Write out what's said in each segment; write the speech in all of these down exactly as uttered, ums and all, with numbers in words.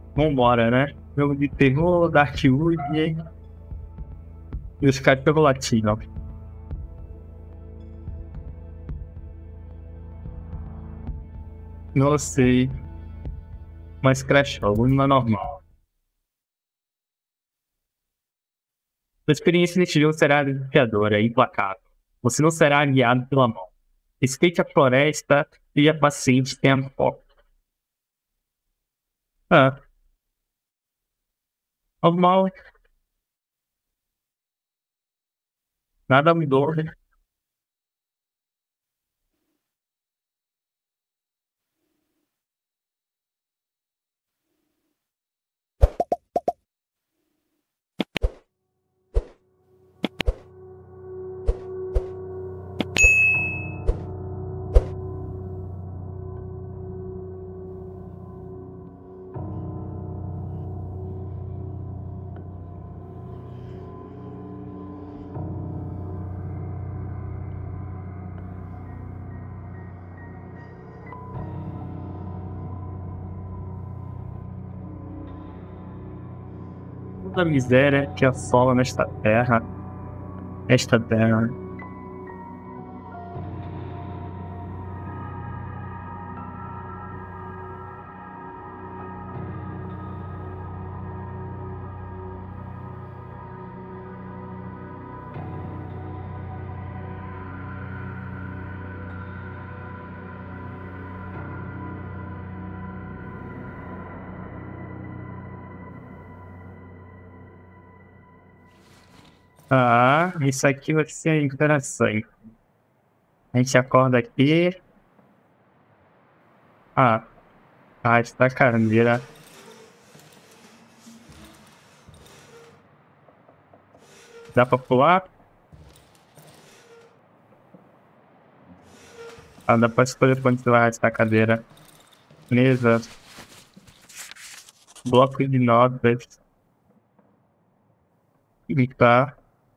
Vambora, né? Jogo de terror, Darkwood e os caras pelo latino. Não sei, mas Crash Roll não é normal. Sua experiência neste jogo será desafiadora e implacável. Você não será guiado pela mão. Respeite a floresta, seja paciente, tenha foco. Ah, normal, nada mudou, né? Toda a miséria que assola nesta terra, esta terra. Ah, isso aqui vai ser interessante. A gente acorda aqui. Ah, a esta carneira. Dá pra pular? Ah, dá pra escolher pra onde você vai arrastar a cadeira. Mesa. Bloco de notas. Clicar.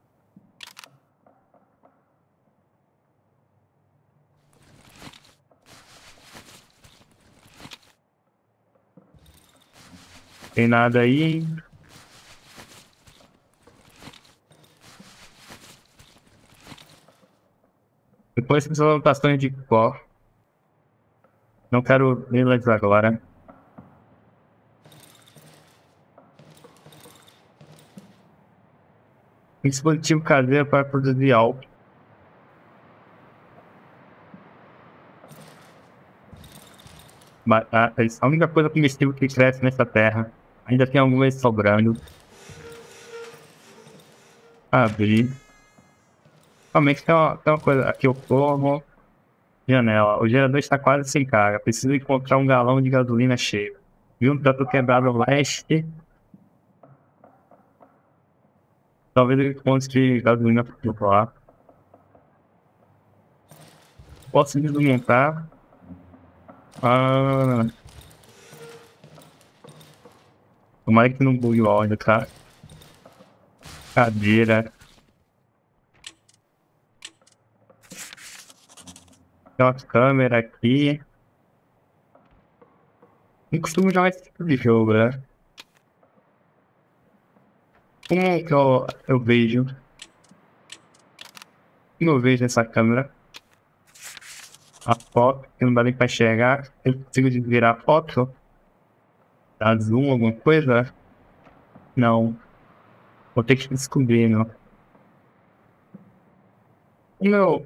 Tem nada aí. Depois tem anotações de cor. Não quero lê-las agora. Dispositivo caseiro para produzir álcool. Batatas. A única coisa comestível que cresce nessa terra. Ainda tem algumas sobrando. Abrir. Realmente tem uma, tem uma coisa. Aqui eu como. Janela. O gerador está quase sem carga. Preciso encontrar um galão de gasolina cheio. Vi um trator quebrado no leste. Talvez eu encontre gasolina para lá. Posso desmontar. Ah. Tomara que não bugue o áudio, tá? Cadeira. Tem uma câmera aqui. Não costumo jogar esse tipo de jogo, né? Como é que eu, eu vejo? Como eu vejo nessa câmera? A foto, que não dá nem pra enxergar. Eu consigo virar a foto? Dar zoom, alguma coisa? Não. Vou ter que descobrir, não. Não.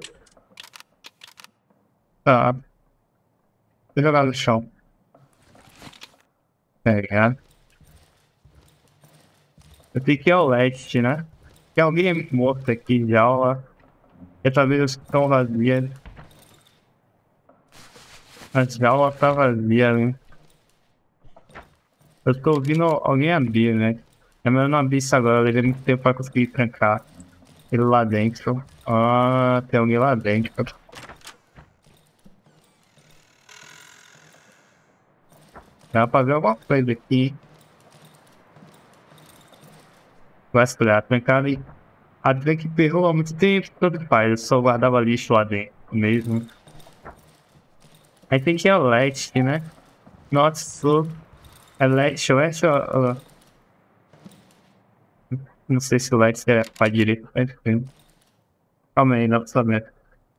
Tá. Vou jogar no chão. Pegar. Eu tenho que ir ao leste, né? Tem alguém morto aqui de aula. Essa vez estão vazias. As jaulas tá vazia, né? Eu tô ouvindo alguém abrir, né? É melhor não abrir isso agora, eu levei muito tempo pra conseguir trancar ele lá dentro. Ah, tem alguém lá dentro. Dá pra ver alguma coisa aqui. Vai escolher, trancar ali. A que perrou há muito tempo, tanto faz. Eu só guardava lixo lá dentro mesmo. Aí tem que ir ao leste, né? Nossa, É leste, oeste ou... ou- Não sei se o leste é pra direita ou pra esquerda. Calma aí, não pra saber.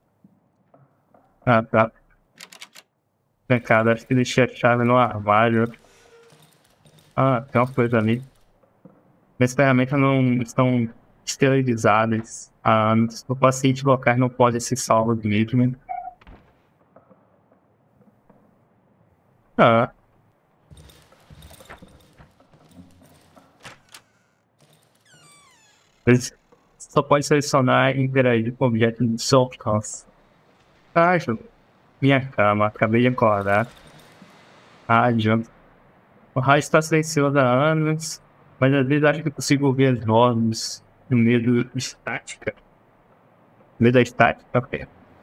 Ah, tá. Cara, acho que deixei a chave no armário. Ah, tem uma coisa ali. Minhas ferramentas não estão esterilizadas. Ah, o paciente local não pode ser salvo mesmo. Ah, eles só pode selecionar e interagir com objetos de seu alcance. Ah, Ju, minha cama, acabei de acordar. Rádio. O rádio está silencioso há anos, mas às vezes acho que consigo ouvir as vozes no meio do estática. No meio da estática, ok.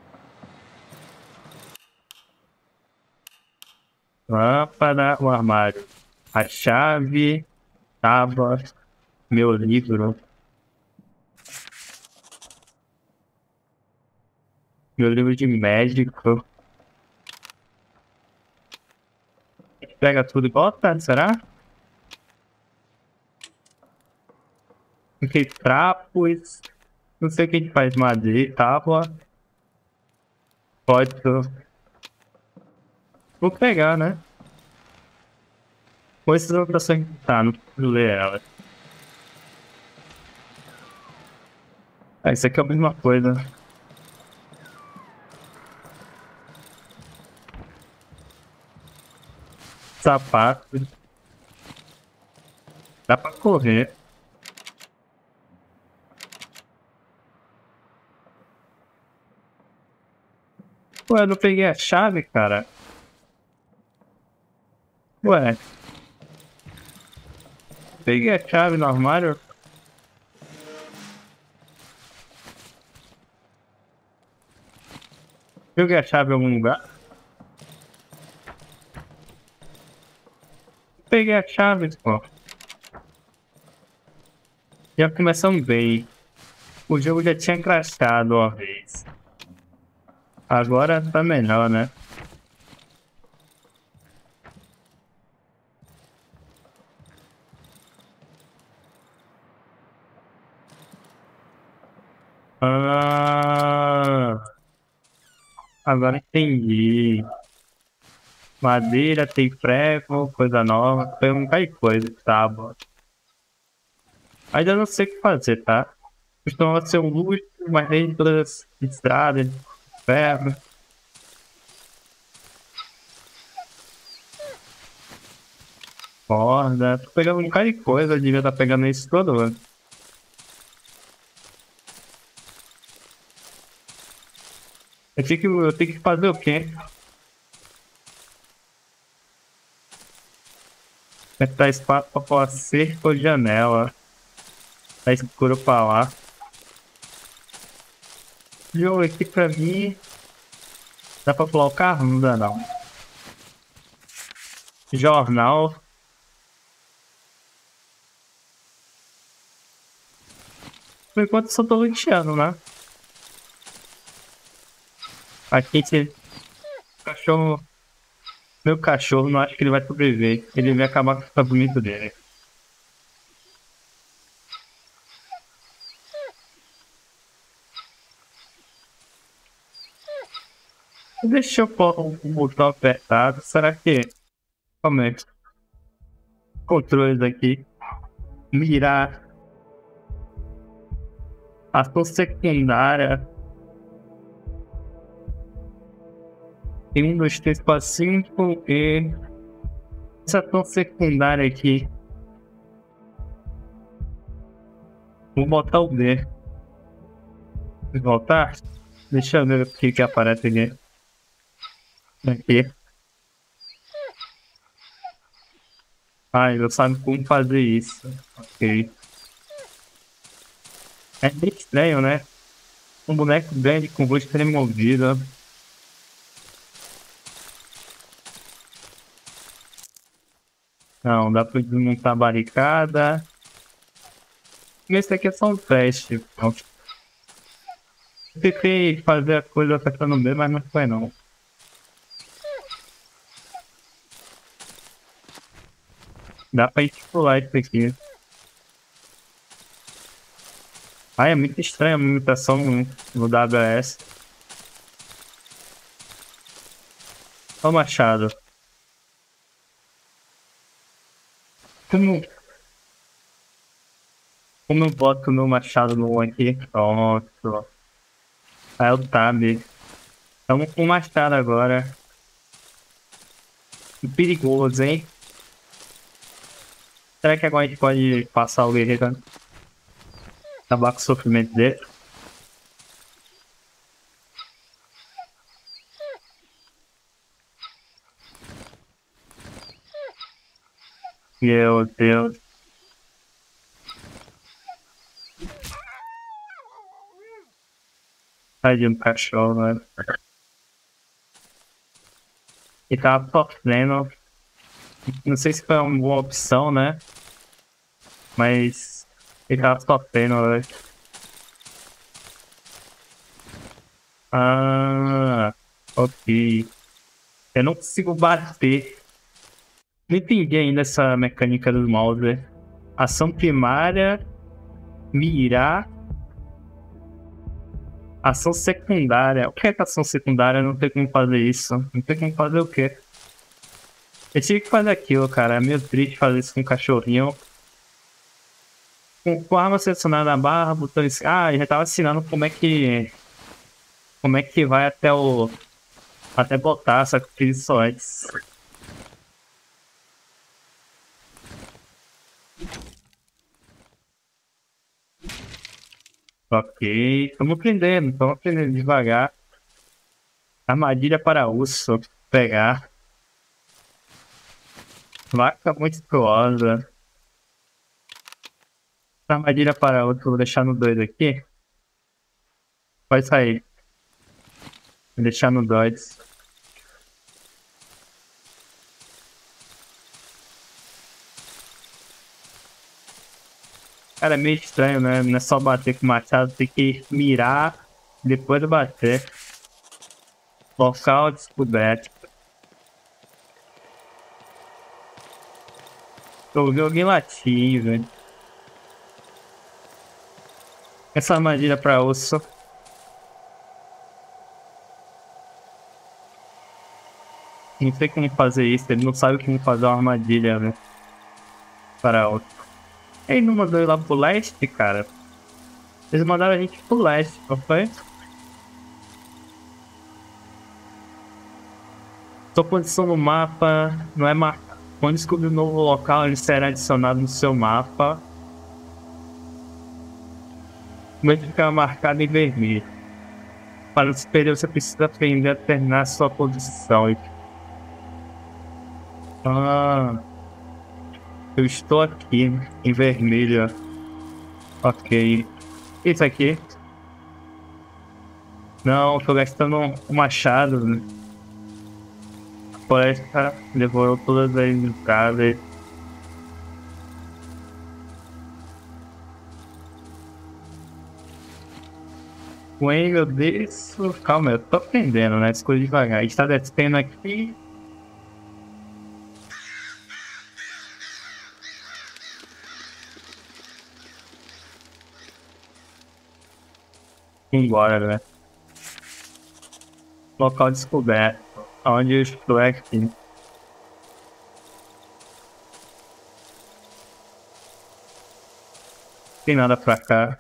Lâmpada, o armário. A chave, tábua, meu livro. Meu livro de médico. Pega tudo e bota, será? Fiquei trapos. Não sei o que a gente faz. Madeira, tábua. Pode. Vou pegar, né? Com essas anotações que tá, não preciso ler ela. Ah, isso aqui é a mesma coisa. Sapato. Dá pra correr. Ué, eu não peguei a chave, cara. Ué, peguei a chave no armário. Peguei a chave em algum lugar. Peguei a chave, pô. Já começamos bem. O jogo já tinha crashado uma vez. Agora tá melhor, né? Ah, agora entendi. Madeira, tem prego, coisa nova. Foi um bocado de coisa, tábua. Ainda não sei o que fazer, tá? Costumava ser um luxo, mas nem todas as estradas, ferro. Corda, tô pegando um bocado de coisa, eu devia estar pegando isso todo ano. Eu tenho que, eu tenho que fazer o quê? Apertar espaço pra pôr cerca ou janela. Tá escuro pra lá. Jogo aqui pra mim. Dá pra pular o carro? Não dá não. Jornal. Por enquanto eu só tô lixando, né? Aqui esse cachorro. Meu cachorro não acho que ele vai sobreviver. Ele vai acabar com o bonito dele. Deixa eu pôr o o botão apertado. Será que. Como é? Controles aqui. Mirar. Ação secundária. Tem um, dois, três, quatro, cinco e. Essa ação secundária aqui. Vou botar o D. Voltar? Deixa eu ver o que que aparece aqui. Aqui. Ah, ele sabe como fazer isso. Ok. É bem estranho, né? Um boneco grande com voz tremovida. Não, dá pra desmontar a barricada. Esse aqui é só um teste. Pronto. Tentei fazer a coisa apertando B, mas não foi não. Dá pra gente pular isso aqui. Ah, é muito estranha a movimentação no, no W S. Ó o machado. Como, como eu boto o meu machado no aqui? Pronto. Aí o tab. Estamos com o machado agora. Que perigoso, hein? Será que agora a gente pode passar o guerreiro? Acabar com o sofrimento dele? Meu Deus. Tadinho do cachorro, velho. Ele tava sofrendo. Não sei se foi uma boa opção, né? Mas ele tava sofrendo, velho. Ah, ok. Eu não consigo bater. Não entendi ainda essa mecânica do mouse. Ação primária, mirar. Ação secundária. O que é que ação secundária? Não tem como fazer isso. Não tem como fazer o quê? Eu tive que fazer aquilo, cara. É meio triste fazer isso com um cachorrinho. Com, com a arma selecionada na barra, botão esse. Ah, já tava ensinando como é que. Como é que vai até o. Até botar, só que eu fiz isso antes. Ok, estamos aprendendo, estamos aprendendo devagar. Armadilha para urso, pegar. Vaca monstruosa. Armadilha para outro, vou deixar no dois aqui. Pode sair. Vou deixar no dois. Cara, é meio estranho, né? Não é só bater com o machado, tem que mirar depois de bater. Local descoberto. Eu vi alguém latir, velho. Essa armadilha pra osso. Não sei como fazer isso, ele não sabe como fazer uma armadilha, velho. Para osso. Ele não mandou ir lá pro leste, cara. Eles mandaram a gente pro leste, não foi? Sua posição no mapa não é marcada. Quando descobrir um novo local, ele será adicionado no seu mapa. Mas ficar marcado em vermelho. Para se perder, você precisa aprender a terminar sua posição. Ah, eu estou aqui em vermelho. Ok. Isso aqui? Não, estou gastando um machado. Né? A floresta devorou todas as entradas. Ué, meu Deus. Calma, eu tô aprendendo, né? Escolha devagar. A gente tá descendo aqui. Embora, né? Local descoberto. Onde eu estou aqui. Tem nada pra cá.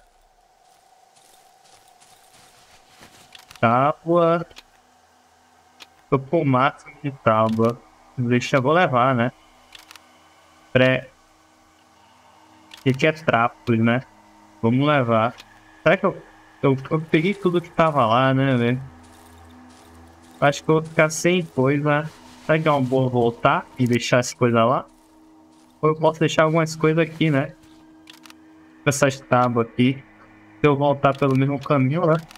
Tábua. Tô com o máximo de tábua. Deixa eu vou levar, né? Pré. E aqui é trapos, né? Vamos levar. Será que eu, eu, eu peguei tudo que tava lá, né, velho? Acho que eu vou ficar sem coisa. Será que é uma boa voltar e deixar as coisas lá? Ou eu posso deixar algumas coisas aqui, né? Essas tábuas aqui. Se eu voltar pelo mesmo caminho, né?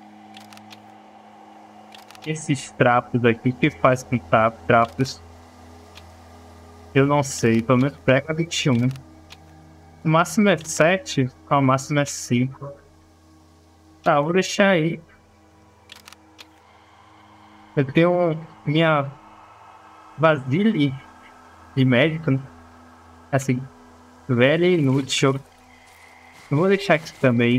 Esses trapos aqui, o que faz com tra trapos? Eu não sei, pelo menos prega vinte e um. O máximo é sete, o máximo é cinco. Tá, vou deixar aí. Eu tenho minha vasilha de médico, né? Assim, velho e inútil. Eu vou deixar aqui também.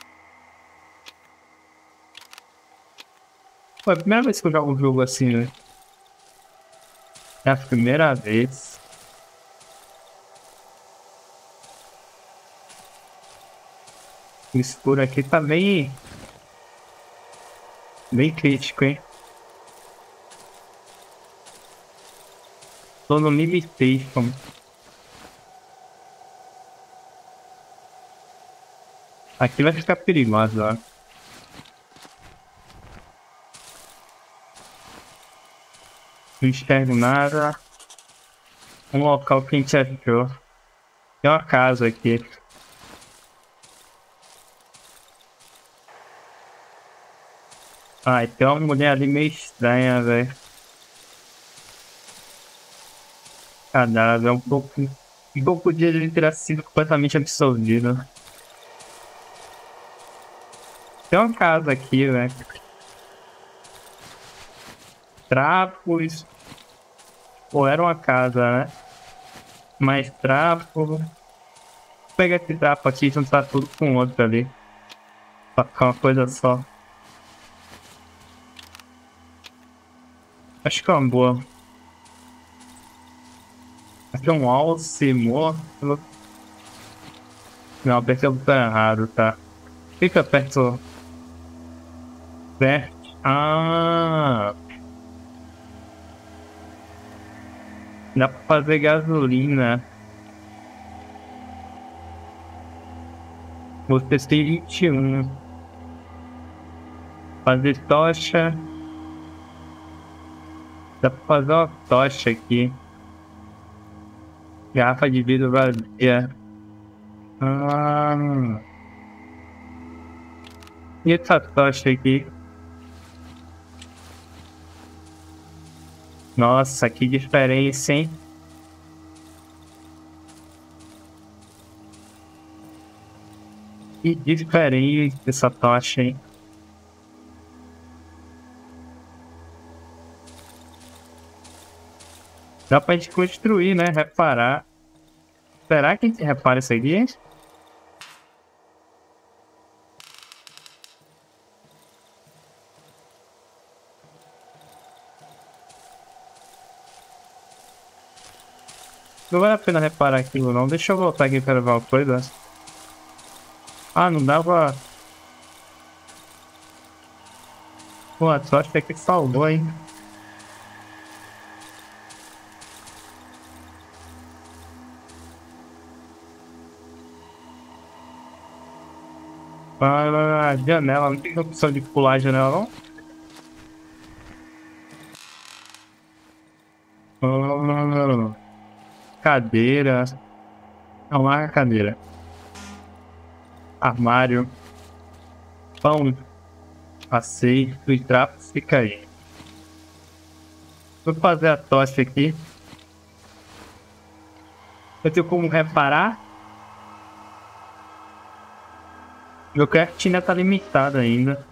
Pô, é a primeira vez que eu jogo um jogo assim, né? É a primeira vez. O escuro aqui tá bem, bem crítico, hein? Tô no limitation. Aqui vai ficar perigoso, ó. Não enxergo nada. Um local que a gente achou. Tem uma casa aqui. Ai, tem uma mulher ali meio estranha, velho. Cadáver, é um pouco. Um pouco de ele ter sido completamente absorvido. Tem uma casa aqui, velho. Trapos. Ou era uma casa, né? Mais trapo. Vou pegar esse trapo aqui e juntar tudo com outro ali. Pra ficar uma coisa só. Acho que é uma boa. Aqui é um alce morto. Não, apertei o botão errado, tá? Fica perto. Perto. Ah! Dá pra fazer gasolina. Você tem vinte e um. Fazer tocha. Dá pra fazer uma tocha aqui. Garrafa de vidro vazia. Ah. E essa tocha aqui? Nossa, que diferença, hein? Que diferente essa tocha, hein? Dá pra gente construir, né? Reparar. Será que a gente repara isso aqui? Não vale a pena reparar aquilo, não. Deixa eu voltar aqui para ver uma coisa. Ah, não dava. Pô, a tocha aqui salvou, hein? Ah, janela, não tem opção de pular a janela, não? Ah, cadeira. Não, lá é cadeira. Armário. Pão. Aceito e trapo fica aí. Vou fazer a tocha aqui. Eu tenho como reparar. Meu craft ainda tá limitado ainda.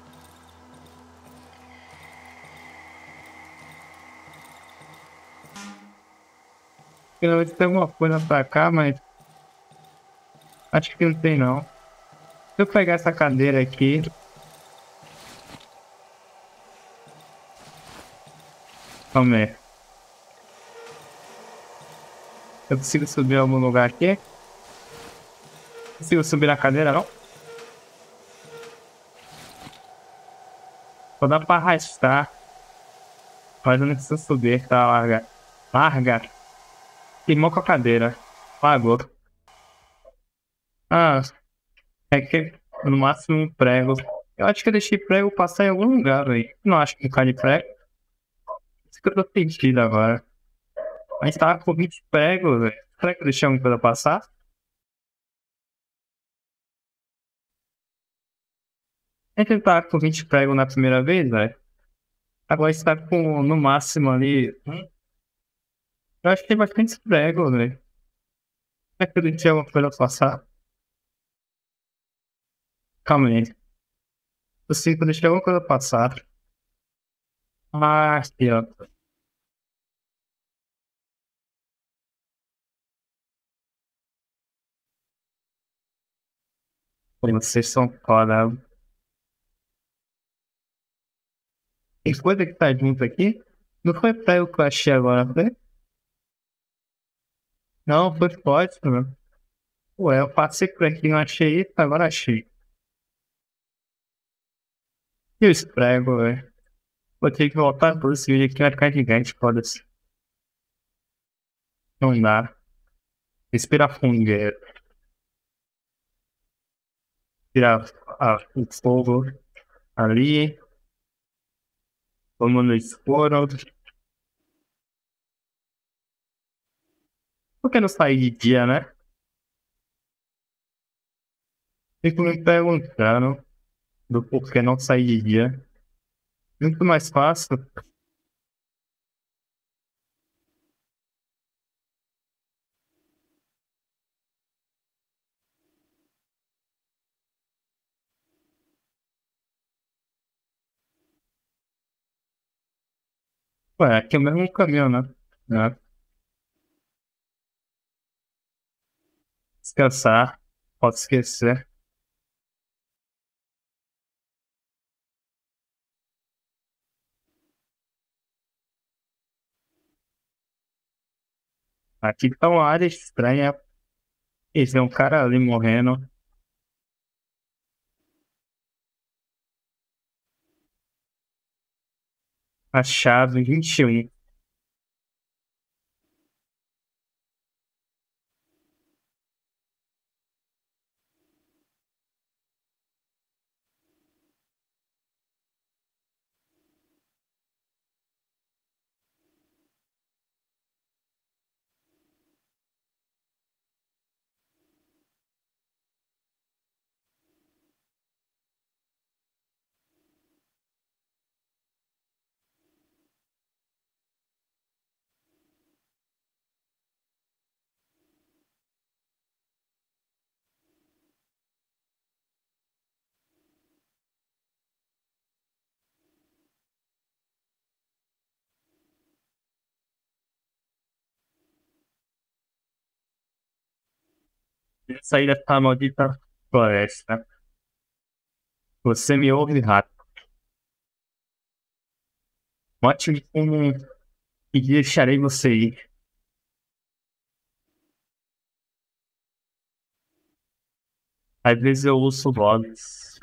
Finalmente tem alguma coisa pra cá, mas acho que não tem não. Se eu pegar essa cadeira aqui. Vamos ver. Eu consigo subir em algum lugar aqui? Consigo subir na cadeira, não? Só dá pra arrastar. Mas eu não preciso subir, tá? Larga. Larga. Queimou com a cadeira. Pagou. Ah, é que no máximo um prego. Eu acho que eu deixei prego passar em algum lugar, velho. Não acho que cai de prego. Isso que eu tô sentindo agora. A gente tava com vinte pregos, velho. Será que eu deixei alguma coisa passar? A gente tava com vinte pregos na primeira vez, velho. Agora está com no máximo ali. hum, Eu acho que tem bastante pregos, velho. Será que eu deixei alguma coisa passar? Calma aí. Eu sei que eu deixei alguma coisa passar. Ah, aqui, ó. Pô, vocês são foda. Tem coisa que tá junto aqui? Não foi prego que eu achei agora, foi? Não, foi fósforo. Ué, eu passei por aqui, não achei isso, agora achei. E os pregos, velho? Vou ter que voltar por esse vídeo aqui, vai ficar gigante, foda-se. Não dá. Respira fundo, guerreiro. Tira a, o fogo ali. Vamos no escuro. Por que não sair de dia, né? Fico me perguntando do porquê não sair de dia. Muito mais fácil. Ué, aqui é o mesmo caminho, né? Né? Descansar. Pode esquecer. Aqui tá uma área estranha. E tem um cara ali morrendo. A chave vinte e um. Sair dessa maldita floresta. Você me ouve, rato. Bote um e deixarei você ir. Às vezes eu ouço vozes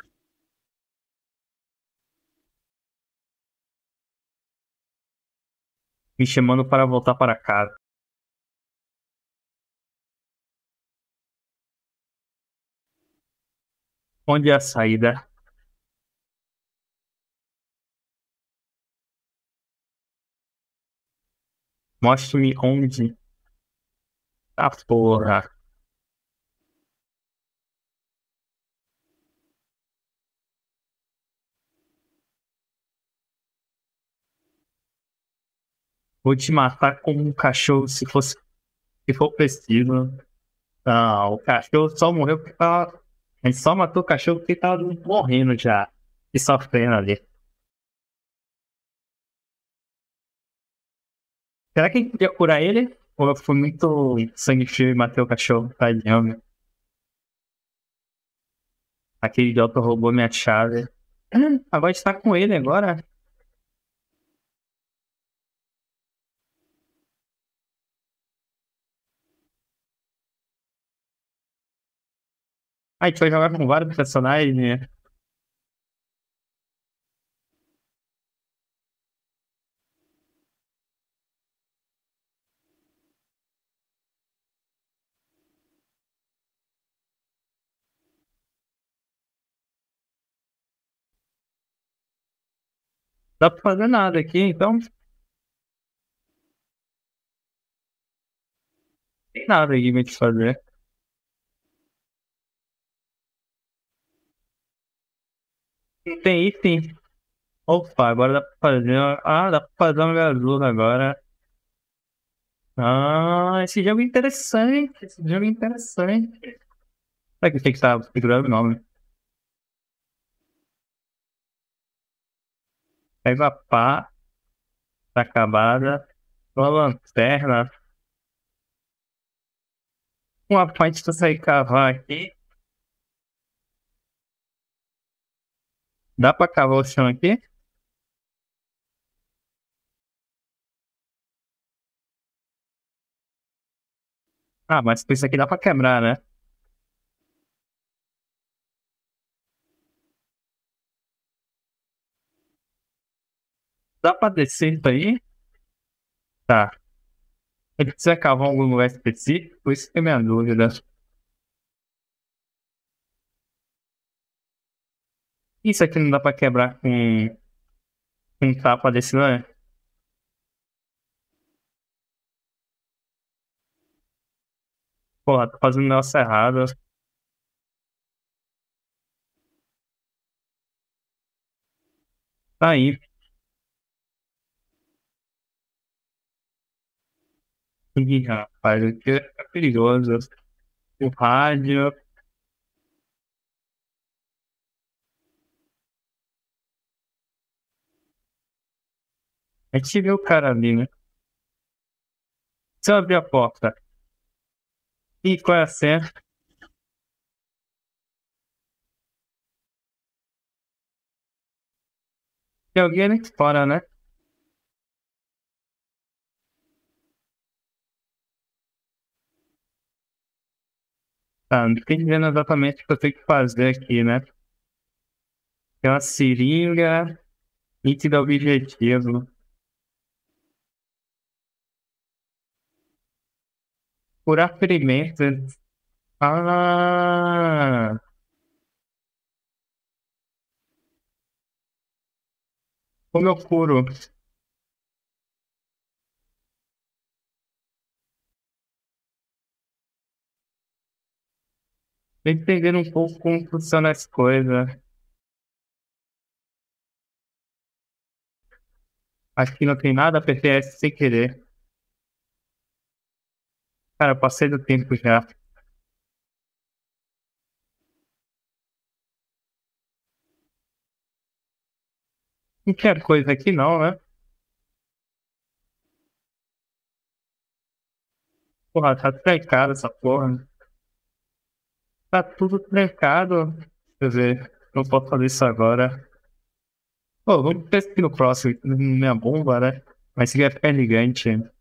me chamando para voltar para casa. Onde é a saída? Mostre-me onde. Ah, porra. Vou te matar como um cachorro se fosse, se for preciso. Ah, o cachorro só morreu porque tava. A gente só matou o cachorro porque tava morrendo já. E sofrendo ali. Será que a gente podia curar ele? Ou eu fui muito sangue frio e matei o cachorro? Tadinho, meu. Aquele idiota roubou minha chave. Ah, agora está com ele agora. A gente vai jogar com vários personagens, né? Dá pra fazer nada aqui, então não tem nada aqui pra gente fazer. Não tem item. Opa, agora dá pra fazer. Ah, dá pra fazer uma gazula agora. Ah, esse jogo é interessante. Esse jogo é interessante. Será que tem que estar segurando o nome? Pega a pá, tá acabada. Uma lanterna. Uma parte pra sair cavar aqui. Dá pra cavar o chão aqui? Ah, mas isso aqui dá pra quebrar, né? Dá pra descer isso aí? Tá. Ele precisa cavar em algum lugar específico? Isso que é minha dúvida. Isso aqui não dá pra quebrar com com um tapa desse, não é? Porra, tô fazendo um negócio errado. Tá aí. Ih, rapaz, aqui é perigoso. O rádio. A gente viu o cara ali, né? Se eu abrir a porta. Ih, qual é a senha? Tem alguém ali fora, né? Tá, não tô entendendo exatamente o que eu tenho que fazer aqui, né? Tem uma seringa. Nítido objetivo. Curar ferimentos. Ah! Como eu curo? Tô entendendo um pouco como funciona as coisas. Aqui não tem nada, apertei S sem querer. Cara, passei do tempo já. Não tinha coisa aqui não, né? Porra, tá trancado essa porra. Tá tudo trancado. Quer dizer, não posso fazer isso agora. Pô, vamos ver aqui no próximo. Minha bomba, né? Mas se vai ficar gigante.